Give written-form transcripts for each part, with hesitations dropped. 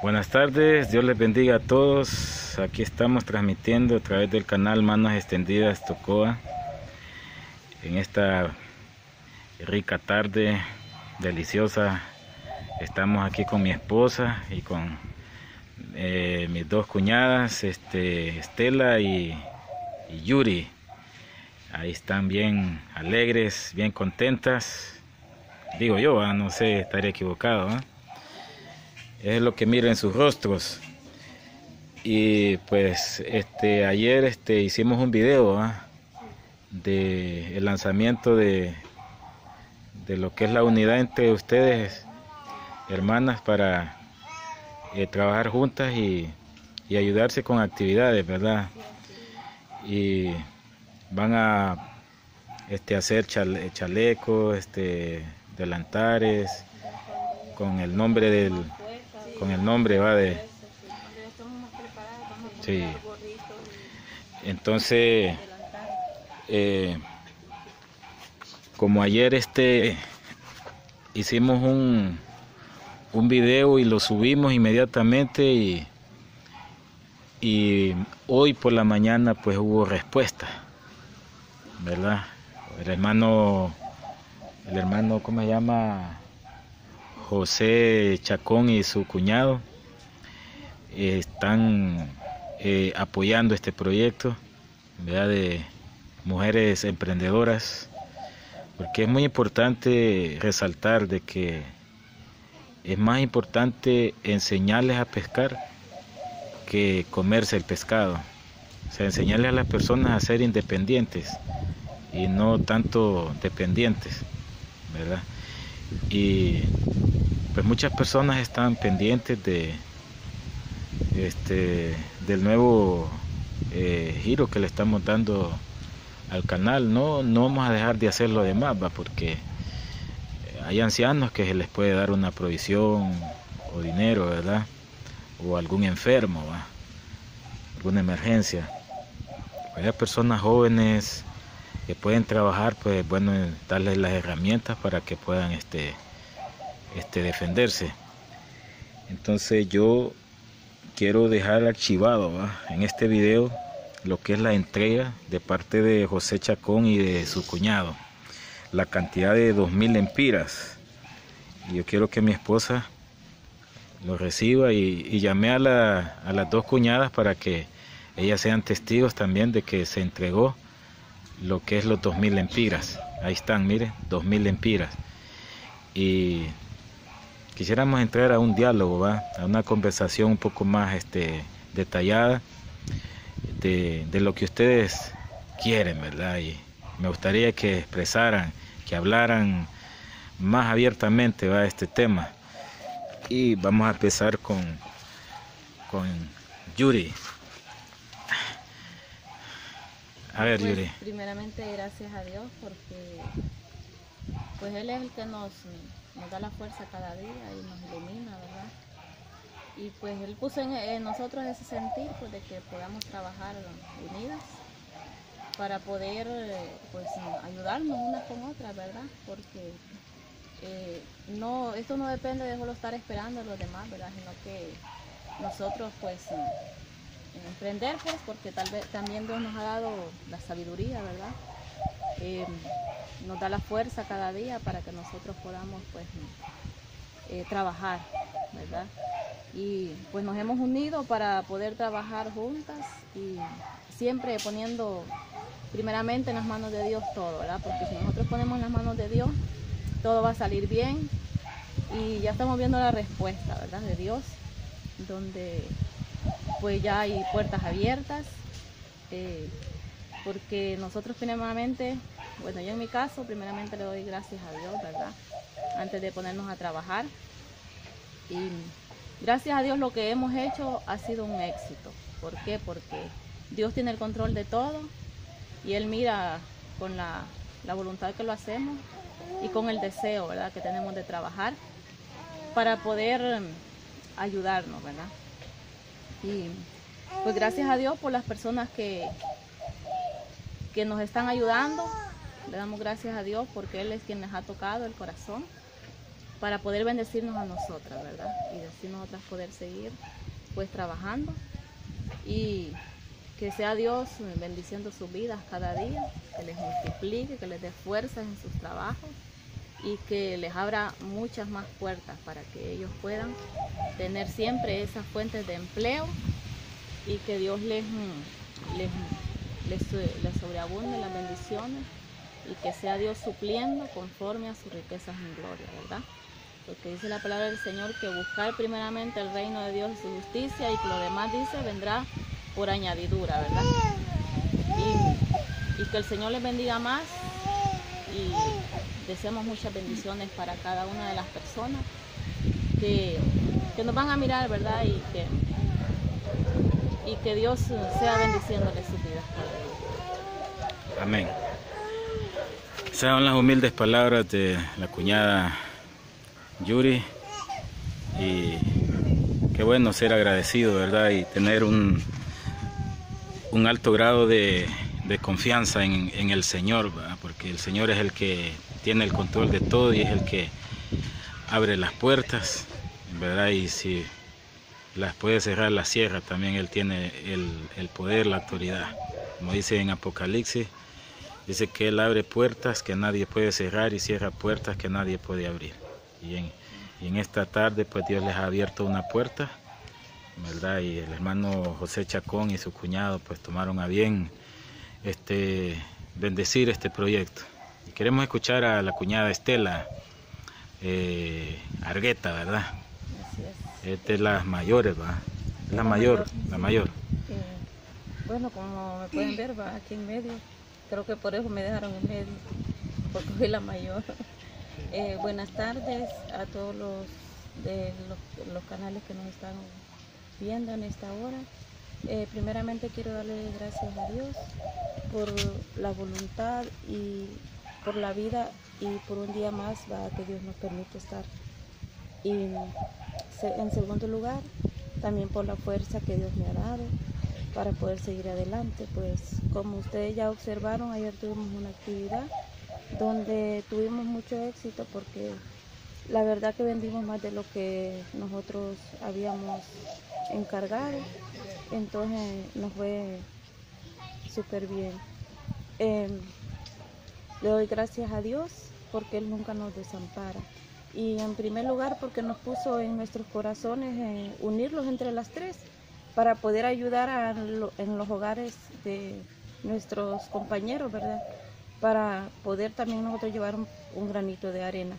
Buenas tardes, Dios les bendiga a todos. Aquí estamos transmitiendo a través del canal Manos Extendidas Tocoa. En esta rica tarde, deliciosa, estamos aquí con mi esposa y con mis dos cuñadas, Estela y Yuri. Ahí están bien alegres, bien contentas. Digo yo, no sé, estaré equivocado, es lo que miro en sus rostros. Y pues ayer hicimos un video de el lanzamiento de lo que es la unidad entre ustedes, hermanas, para trabajar juntas y ayudarse con actividades, ¿verdad? Y van a hacer chalecos, delantares con el nombre de sí. Entonces como ayer hicimos un video y lo subimos inmediatamente, y hoy por la mañana pues hubo respuesta, ¿verdad? El hermano ¿cómo se llama? José Chacón y su cuñado están apoyando este proyecto, ¿verdad? De mujeres emprendedoras, porque es muy importante resaltar de que es más importante enseñarles a pescar que comerse el pescado. O sea, enseñarles a las personas a ser independientes y no tanto dependientes, ¿verdad? Y pues muchas personas están pendientes del nuevo giro que le estamos dando al canal. No vamos a dejar de hacer lo demás, porque hay ancianos que se les puede dar una provisión o dinero, ¿verdad? O algún enfermo, alguna emergencia. Hay personas jóvenes que pueden trabajar, pues bueno, darles las herramientas para que puedan defenderse. Entonces yo quiero dejar archivado en este video lo que es la entrega de parte de José Chacón y de su cuñado, la cantidad de 2,000 lempiras. Y yo quiero que mi esposa lo reciba, y llamé a las dos cuñadas para que ellas sean testigos también de que se entregó lo que es los 2,000 lempiras. Ahí están, miren, 2,000 lempiras. Y quisiéramos entrar a un diálogo, a una conversación un poco más detallada de lo que ustedes quieren, ¿verdad? Y me gustaría que expresaran, que hablaran más abiertamente este tema. Y vamos a empezar con Yuri. A ver, Yuri. Primeramente, gracias a Dios, porque pues Él es el que nos da la fuerza cada día y nos ilumina, ¿verdad? Y pues Él puso en nosotros ese sentir, pues, de que podamos trabajar unidas para poder pues ayudarnos unas con otras, ¿verdad? Porque esto no depende de solo estar esperando a los demás, ¿verdad? Sino que nosotros pues emprender, pues, porque tal vez también Dios nos ha dado la sabiduría, ¿verdad? Nos da la fuerza cada día para que nosotros podamos pues trabajar, ¿verdad? Y pues nos hemos unido para poder trabajar juntas, y siempre poniendo primeramente en las manos de Dios todo, ¿verdad? Porque si nosotros ponemos en las manos de Dios, todo va a salir bien. Y ya estamos viendo la respuesta, ¿verdad?, de Dios, donde pues ya hay puertas abiertas, porque nosotros primeramente, bueno, yo en mi caso primeramente le doy gracias a Dios, ¿verdad?, antes de ponernos a trabajar. Y gracias a Dios lo que hemos hecho ha sido un éxito. ¿Por qué? Porque Dios tiene el control de todo, y Él mira con la voluntad que lo hacemos y con el deseo, ¿verdad?, que tenemos de trabajar para poder ayudarnos, ¿verdad? Y pues gracias a Dios por las personas que nos están ayudando. Le damos gracias a Dios porque Él es quien les ha tocado el corazón para poder bendecirnos a nosotras, ¿verdad? Y así nosotras poder seguir pues trabajando y que sea Dios bendiciendo sus vidas cada día, que les multiplique, que les dé fuerzas en sus trabajos y que les abra muchas más puertas para que ellos puedan tener siempre esas fuentes de empleo y que Dios les sobreabunde las bendiciones y que sea Dios supliendo conforme a sus riquezas en gloria, ¿verdad? Porque dice la palabra del Señor que buscar primeramente el reino de Dios y su justicia y que lo demás, dice, vendrá por añadidura, ¿verdad? Y que el Señor les bendiga más y deseamos muchas bendiciones para cada una de las personas que nos van a mirar, ¿verdad? Y que Dios sea bendiciéndoles sus vidas cada día. Amén. Sean las humildes palabras de la cuñada Yuri, y qué bueno ser agradecido, ¿verdad? Y tener un alto grado de confianza en el Señor, ¿verdad? Porque el Señor es el que tiene el control de todo y es el que abre las puertas, ¿verdad? Y si las puede cerrar, las cierra. También Él tiene el poder, la autoridad. Como dice en Apocalipsis, dice que Él abre puertas que nadie puede cerrar y cierra puertas que nadie puede abrir. Y en esta tarde pues Dios les ha abierto una puerta, ¿verdad? Y el hermano José Chacón y su cuñado pues tomaron a bien bendecir este proyecto. Y queremos escuchar a la cuñada Estela Argueta, ¿verdad? Así es. Es de las mayores, ¿va? Es la mayor. Bueno, como me pueden ver, va aquí en medio. Creo que por eso me dejaron en medio, porque soy la mayor. Buenas tardes a todos los canales que nos están viendo en esta hora. Primeramente quiero darle gracias a Dios por la voluntad y por la vida y por un día más que Dios nos permite estar. Y en segundo lugar, también por la fuerza que Dios me ha dado para poder seguir adelante. Pues como ustedes ya observaron, ayer tuvimos una actividad donde tuvimos mucho éxito porque la verdad que vendimos más de lo que nosotros habíamos encargado, entonces nos fue súper bien. Le doy gracias a Dios porque Él nunca nos desampara. Y en primer lugar porque nos puso en nuestros corazones unirlos entre las tres para poder ayudar en los hogares de nuestros compañeros, ¿verdad? Para poder también nosotros llevar un granito de arena.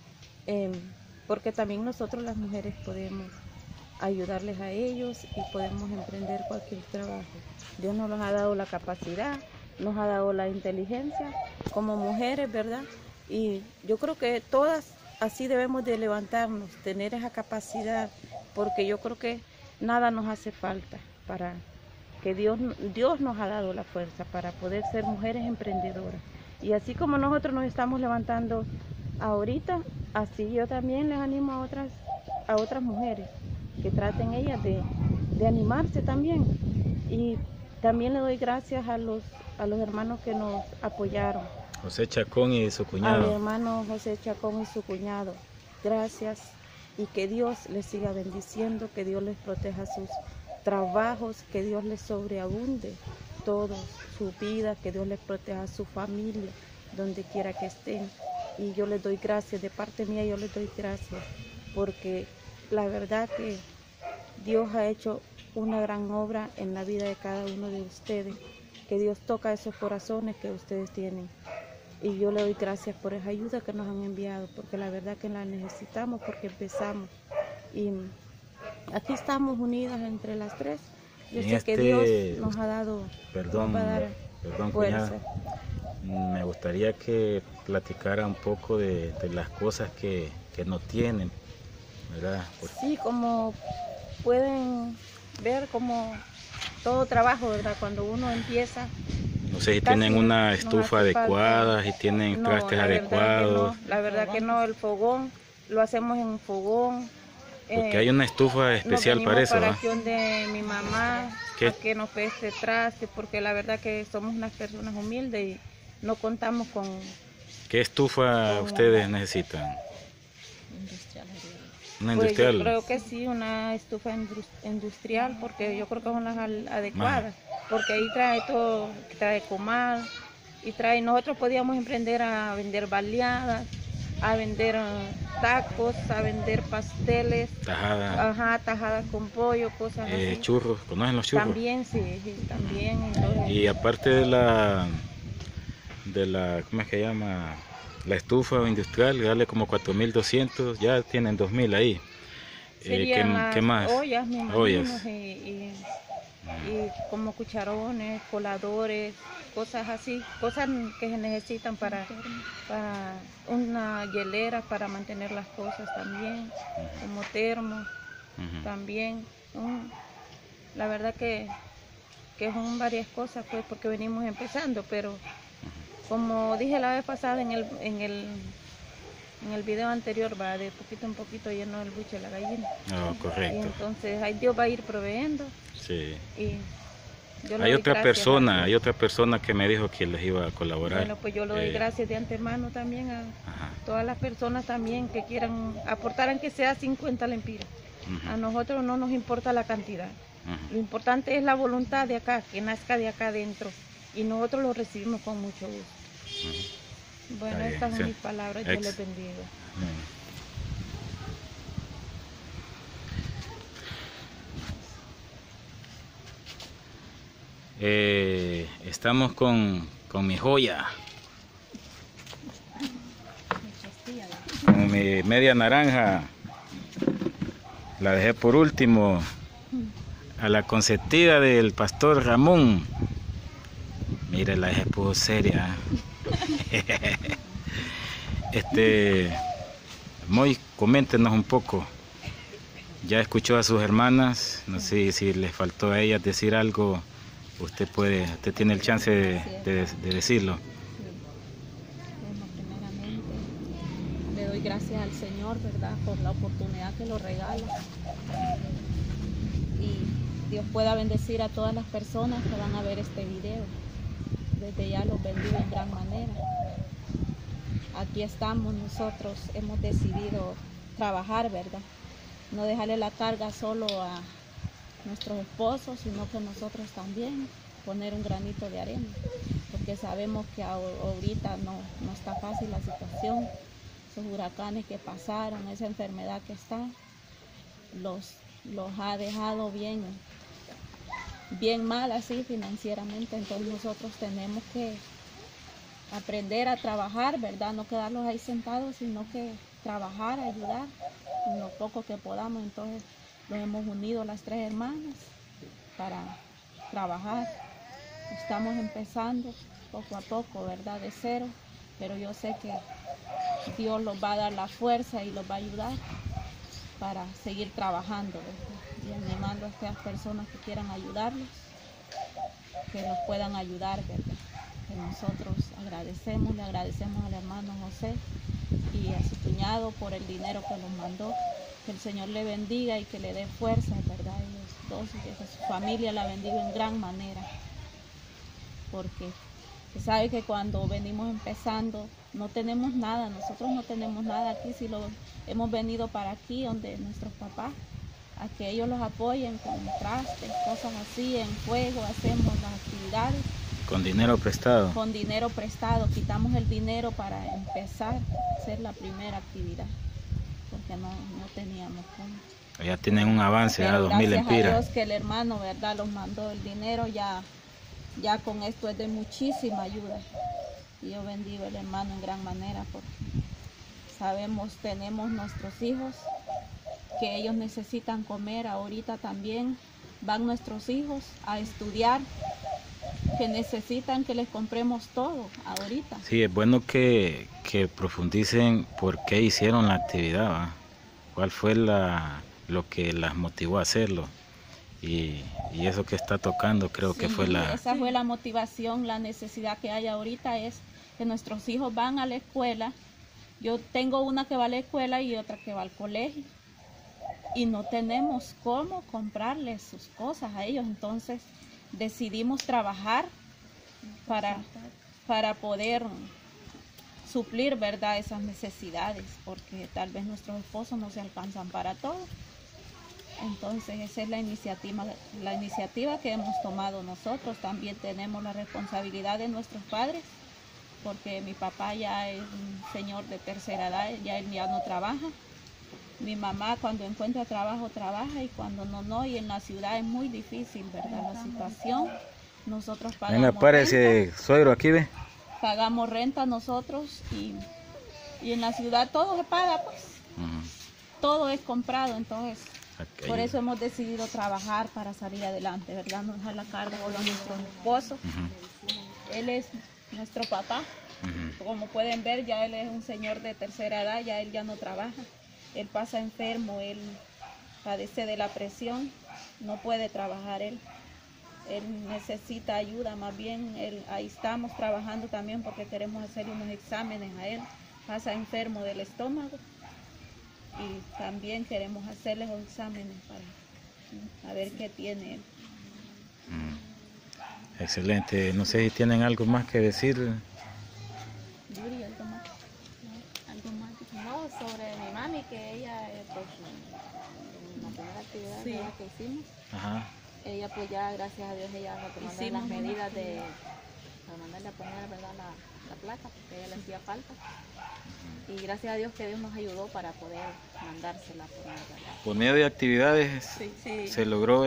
Porque también nosotros las mujeres podemos ayudarles a ellos y podemos emprender cualquier trabajo. Dios nos ha dado la capacidad, nos ha dado la inteligencia como mujeres, ¿verdad? Y yo creo que todas así debemos de levantarnos, tener esa capacidad, porque yo creo que nada nos hace falta para que Dios nos ha dado la fuerza para poder ser mujeres emprendedoras. Y así como nosotros nos estamos levantando ahorita, así yo también les animo a otras mujeres que traten ellas de animarse también. Y también le doy gracias a los hermanos que nos apoyaron. José Chacón y su cuñado. Al hermano José Chacón y su cuñado. Gracias y que Dios les siga bendiciendo, que Dios les proteja sus trabajos, que Dios les sobreabunde todo su vida, que Dios les proteja a su familia, donde quiera que estén. Y yo les doy gracias, de parte mía yo les doy gracias, porque la verdad que Dios ha hecho una gran obra en la vida de cada uno de ustedes, que Dios toca esos corazones que ustedes tienen. Y yo le doy gracias por esa ayuda que nos han enviado, porque la verdad que la necesitamos, porque empezamos. Y aquí estamos unidas entre las tres. Yo sé que Dios nos ha dado Perdón, fuerza. Cuñada, me gustaría que platicara un poco de las cosas que no tienen, ¿verdad? Sí, como pueden ver, como todo trabajo, ¿verdad? Cuando uno empieza. No sé si tienen una estufa adecuada, si tienen trastes adecuados. La verdad que no, el fogón, lo hacemos en fogón. Porque hay una estufa especial para eso, para ¿no? de mi mamá, a que nos pese traste, porque la verdad que somos unas personas humildes y no contamos con... ¿Qué estufa ustedes necesitan? industrial. Una Pues industrial. yo creo que sí, una estufa industrial, porque yo creo que son las adecuadas, porque ahí trae todo, trae comal, y trae, nosotros podíamos emprender a vender baleadas, a vender tacos, a vender pasteles, Tajada. ajá, tajadas con pollo, cosas así. Churros, ¿conocen los churros? También, sí, sí, también. Entonces, Y aparte de la, ¿cómo es que llama? La estufa industrial, darle como 4.200, ya tienen 2.000 ahí. serían las ¿Qué más? ollas, me imagino, Ollas. y como cucharones, coladores, cosas así, cosas que se necesitan para una hielera para mantener las cosas también, como termos también. La verdad que son varias cosas, pues, porque venimos empezando, pero como dije la vez pasada en el video anterior, va de poquito en poquito lleno el buche de la gallina. No, correcto. Y entonces ahí Dios va a ir proveyendo. Sí. Y yo le Hay doy otra gracias persona que me dijo que les iba a colaborar. Bueno, pues yo le doy gracias de antemano también a todas las personas también que quieran aportar, aunque sea 50 lempiras. A nosotros no nos importa la cantidad. Lo importante es la voluntad de acá, que nazca de acá adentro. Y nosotros lo recibimos con mucho gusto. Bueno, estas son mis palabras. Dios les bendiga. Estamos con mi joya, con mi media naranja. La dejé por último, a la consentida del pastor Ramón. Mire, la dejé pudo seria. Moy, coméntenos un poco. Ya escuchó a sus hermanas, no sé si les faltó a ellas decir algo. Usted tiene el chance de decirlo. Bueno, primeramente le doy gracias al Señor, ¿verdad?, por la oportunidad que lo regala. Y Dios pueda bendecir a todas las personas que van a ver este video. Desde ya los bendigo en gran manera. Aquí estamos nosotros, hemos decidido trabajar, ¿verdad? No dejarle la carga solo a nuestros esposos, sino que nosotros también poner un granito de arena, porque sabemos que ahorita no está fácil la situación. Esos huracanes que pasaron, esa enfermedad que está, los ha dejado bien mal así financieramente. Entonces nosotros tenemos que aprender a trabajar, ¿verdad? No quedarlos ahí sentados, sino que trabajar, ayudar en lo poco que podamos. Entonces nos hemos unido las tres hermanas para trabajar. Estamos empezando poco a poco, ¿verdad?, de cero, pero yo sé que Dios los va a dar la fuerza y los va a ayudar para seguir trabajando, ¿verdad? Y animando a estas personas que quieran ayudarlos, que los puedan ayudar, ¿verdad? Que nosotros le agradecemos al hermano José y a su cuñado por el dinero que nos mandó. Que el Señor le bendiga y que le dé fuerza, ¿verdad? Ellos dos y que su familia la bendiga en gran manera. Porque se sabe que cuando venimos empezando no tenemos nada, nosotros no tenemos nada aquí, si lo hemos venido para aquí donde nuestros papás, a que ellos los apoyen con trastes, cosas así, en fuego, hacemos las actividades. ¿Con dinero prestado? Con dinero prestado, quitamos el dinero para empezar a hacer la primera actividad, porque no teníamos cómo. Ya tienen un avance, a 2.000 lempiras. Gracias a Dios que el hermano, ¿verdad?, los mandó el dinero, ya con esto es de muchísima ayuda. Y yo bendigo al hermano en gran manera, porque sabemos, tenemos nuestros hijos, que ellos necesitan comer. Ahorita también van nuestros hijos a estudiar, que necesitan que les compremos todo ahorita. Sí, es bueno que profundicen por qué hicieron la actividad, ¿va? ¿Cuál fue lo que las motivó a hacerlo? Y eso que está tocando creo que fue esa fue la motivación, la necesidad que hay ahorita es que nuestros hijos van a la escuela. Yo tengo una que va a la escuela y otra que va al colegio. Y no tenemos cómo comprarles sus cosas a ellos. Entonces decidimos trabajar para poder suplir, ¿verdad?, esas necesidades, porque tal vez nuestros esposos no se alcanzan para todo. Entonces esa es la iniciativa que hemos tomado nosotros. También tenemos la responsabilidad de nuestros padres, porque mi papá ya es un señor de tercera edad, él ya no trabaja. Mi mamá cuando encuentra trabajo trabaja, y cuando no, y en la ciudad es muy difícil, ¿verdad?, la situación. Nosotros pagamos venga, párese, suegro, aquí ve. Pagamos renta nosotros, y en la ciudad todo se paga, pues. Todo es comprado, entonces por eso hemos decidido trabajar para salir adelante, ¿verdad? No dejar la carga solo a nuestro esposo. Él es nuestro papá. Como pueden ver, ya él es un señor de tercera edad, ya él ya no trabaja. Él pasa enfermo, él padece de la presión, no puede trabajar él. Él necesita ayuda, más bien ahí estamos trabajando también porque queremos hacerle unos exámenes a él. Pasa enfermo del estómago y también queremos hacerle los exámenes para ver qué tiene él. Excelente. No sé si tienen algo más que decir. Yuri, ¿algo más? ¿No? ¿Algo más? No, sobre mi mami, que ella, pues, en la primera actividad que hicimos, ella pues ya, gracias a Dios, ella va tomando las medidas para mandarle a poner, ¿verdad?, la placa, porque a ella le hacía falta. Y gracias a Dios que Dios nos ayudó para poder mandársela por medio, ¿verdad? Por medio de actividades se logró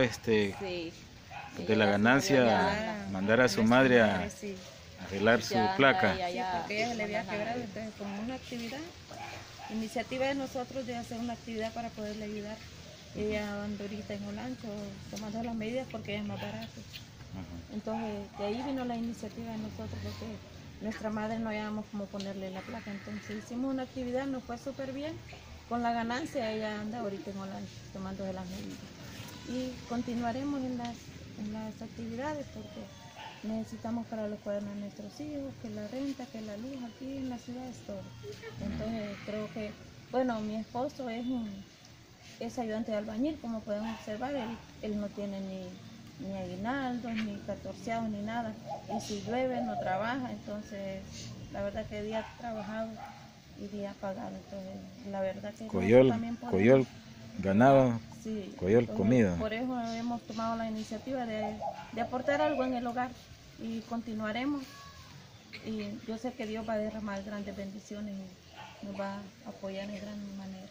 de la ganancia mandar a su madre a arreglar su placa. Porque ella se le había quebrado, entonces como una actividad, iniciativa de nosotros de hacer una actividad para poderle ayudar. Ella anda ahorita en Olancho tomando las medidas porque es más barato. Entonces de ahí vino la iniciativa de nosotros, porque nuestra madre no hallábamos cómo ponerle la placa. Entonces hicimos una actividad, nos fue súper bien. Con la ganancia ella anda ahorita en Olancho tomando las medidas. Y continuaremos en las actividades porque necesitamos para los cuadernos de nuestros hijos, que la renta, que la luz, aquí en la ciudad es todo. Entonces creo que, bueno, mi esposo es ayudante de albañil, como pueden observar, él no tiene ni aguinaldos, ni catorceados, ni nada, y si llueve no trabaja, entonces la verdad que día trabajado y día pagado, entonces la verdad que Coyol ganado, Coyol comida. Por eso hemos tomado la iniciativa de aportar algo en el hogar y continuaremos, y yo sé que Dios va a derramar grandes bendiciones y nos va a apoyar en gran manera.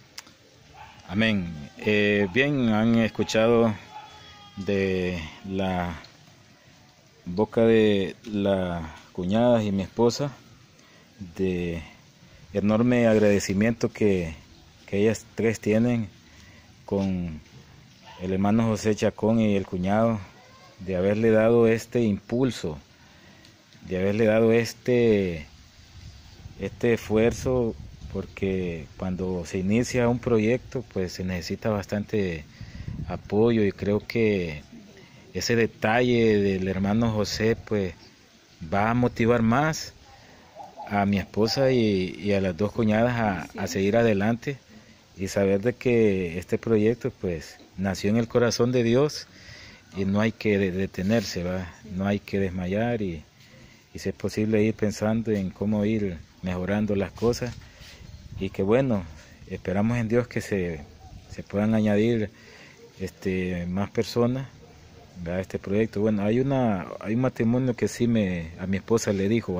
Amén. Bien, han escuchado de la boca de las cuñadas y mi esposa de enorme agradecimiento que ellas tres tienen con el hermano José Chacón y el cuñado, de haberle dado este impulso, de haberle dado este esfuerzo, porque cuando se inicia un proyecto pues se necesita bastante apoyo, y creo que ese detalle del hermano José pues va a motivar más a mi esposa y a las dos cuñadas a seguir adelante y saber de que este proyecto pues nació en el corazón de Dios y no hay que detenerse, ¿va? No hay que desmayar y si es posible ir pensando en cómo ir mejorando las cosas, y que bueno, esperamos en Dios que se puedan añadir más personas a este proyecto. Bueno, hay un matrimonio que sí a mi esposa le dijo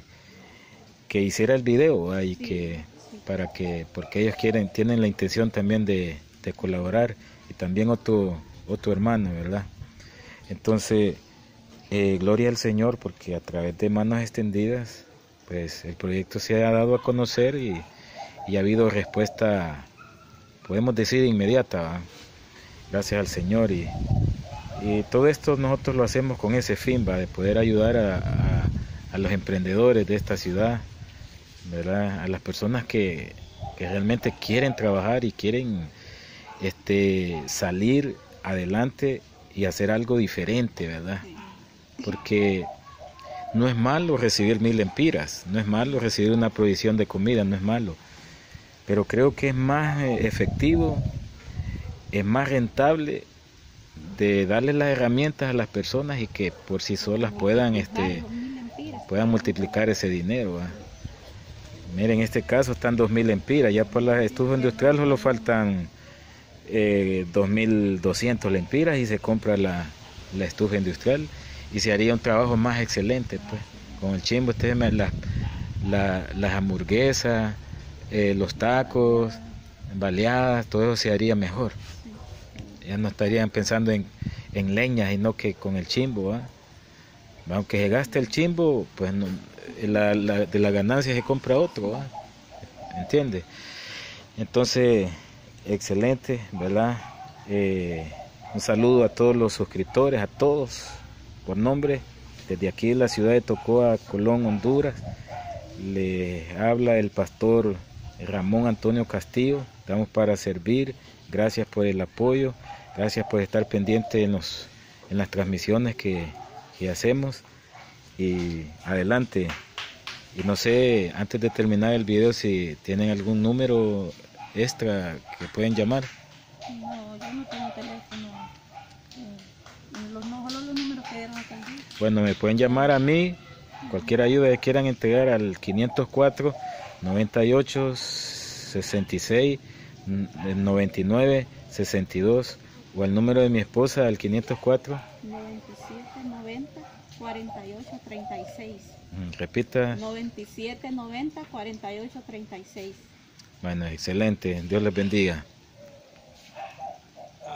que hiciera el video, y que porque ellos tienen la intención también de colaborar, y también otro hermano, ¿verdad? Entonces gloria al Señor, porque a través de Manos Extendidas pues el proyecto se ha dado a conocer y ha habido respuesta, podemos decir, inmediata, ¿va? Gracias al Señor, y todo esto nosotros lo hacemos con ese fin, ¿va? De poder ayudar a los emprendedores de esta ciudad, ¿verdad? A las personas que realmente quieren trabajar y quieren salir adelante y hacer algo diferente, ¿verdad? Porque no es malo recibir 1000 lempiras, no es malo recibir una provisión de comida, no es malo, pero creo que es más efectivo, es más rentable de darle las herramientas a las personas y que por sí solas puedan multiplicar ese dinero, ¿va? Miren, en este caso están 2.000 lempiras. Ya por la estufa industrial solo faltan 2.200 lempiras y se compra la estufa industrial y se haría un trabajo más excelente, pues. Con el chimbo ustedes las hamburguesas, los tacos, baleadas, todo eso se haría mejor. Ya no estarían pensando en leña, sino que con el chimbo, ¿eh? Aunque se gaste el chimbo, pues no, de la ganancia se compra otro, ¿eh? ¿Entiende? Entonces, excelente, ¿verdad? Un saludo a todos los suscriptores, a todos, por nombre, desde aquí de la ciudad de Tocoa, Colón, Honduras. Le habla el pastor Ramón Antonio Castillo. Estamos para servir. Gracias por el apoyo, gracias por estar pendiente en las transmisiones que hacemos. Y adelante. Y no sé, antes de terminar el video, si tienen algún número extra que pueden llamar. No, yo no tengo teléfono. Solo los números que dieron acá. Bueno, me pueden llamar a mí, cualquier ayuda que quieran entregar al 504 98 66 99 62 o al número de mi esposa al 504 97 90 48 36. Repita. 97 90 48 36. Bueno, excelente. Dios les bendiga.